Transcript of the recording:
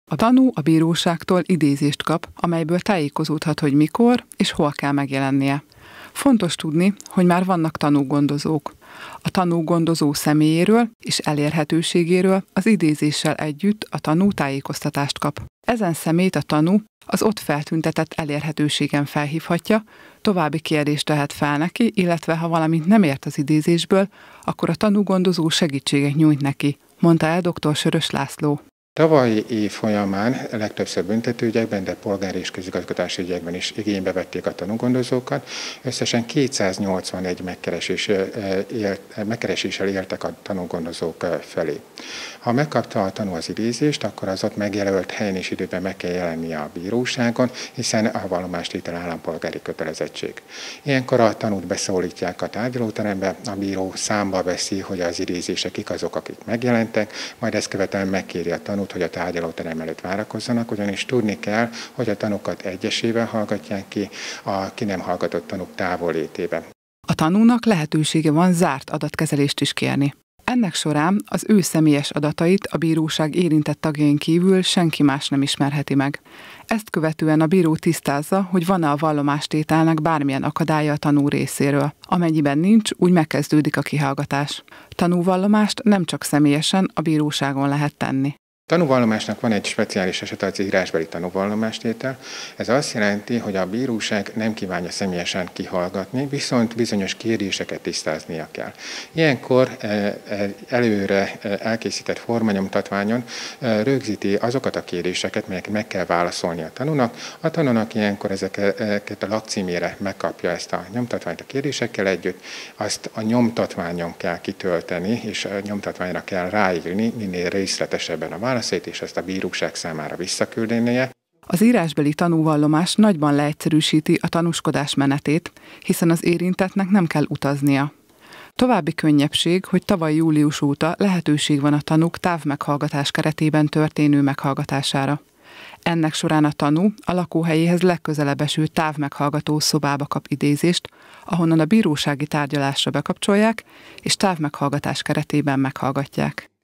A tanú a bíróságtól idézést kap, amelyből tájékozódhat, hogy mikor és hol kell megjelennie. Fontos tudni, hogy már vannak tanúgondozók. A tanúgondozó személyéről és elérhetőségéről az idézéssel együtt a tanú tájékoztatást kap. Ezen személyt a tanú az ott feltüntetett elérhetőségen felhívhatja, további kérdést tehet fel neki, illetve ha valamit nem ért az idézésből, akkor a tanúgondozó segítséget nyújt neki, mondta el dr. Sörös László. Tavalyi év folyamán legtöbbször büntetőügyekben, de polgári és közigazgatási ügyekben is igénybe vették a tanúgondozókat. Összesen 281 megkereséssel éltek a tanúgondozók felé. Ha megkapta a tanú az idézést, akkor az ott megjelölt helyen és időben meg kell jelennie a bíróságon, hiszen a vallomástétel állampolgári kötelezettség. Ilyenkor a tanút beszólítják a tárgyalóterembe, a bíró számba veszi, hogy az idézések kik azok, akik megjelentek, majd ezt követően megkéri a tanút, hogy a tárgyalóterem előtt várakozzanak, ugyanis tudni kell, hogy a tanúkat egyesével hallgatják ki, a ki nem hallgatott tanúk távollétében. A tanúnak lehetősége van zárt adatkezelést is kérni. Ennek során az ő személyes adatait a bíróság érintett tagjain kívül senki más nem ismerheti meg. Ezt követően a bíró tisztázza, hogy van-e a vallomástételnek bármilyen akadálya a tanú részéről. Amennyiben nincs, úgy megkezdődik a kihallgatás. Tanúvallomást nem csak személyesen a bíróságon lehet tenni. Tanúvallomásnak van egy speciális esete, az írásbeli tanúvallomástétel. Ez azt jelenti, hogy a bíróság nem kívánja személyesen kihallgatni, viszont bizonyos kérdéseket tisztáznia kell. Ilyenkor előre elkészített formanyomtatványon rögzíti azokat a kérdéseket, melyeket meg kell válaszolni a tanúnak. A tanúnak ilyenkor ezeket a lakcímére megkapja ezt a nyomtatványt a kérdésekkel együtt, azt a nyomtatványon kell kitölteni, és a nyomtatványra kell ráírni minél részletesebben a válaszait, és ezt a bíróság számára visszaküldenie. Az írásbeli tanúvallomás nagyban leegyszerűsíti a tanúskodás menetét, hiszen az érintettnek nem kell utaznia. További könnyebbség, hogy tavaly július óta lehetőség van a tanúk távmeghallgatás keretében történő meghallgatására. Ennek során a tanú a lakóhelyéhez legközelebb eső távmeghallgató szobába kap idézést, ahonnan a bírósági tárgyalásra bekapcsolják, és távmeghallgatás keretében meghallgatják.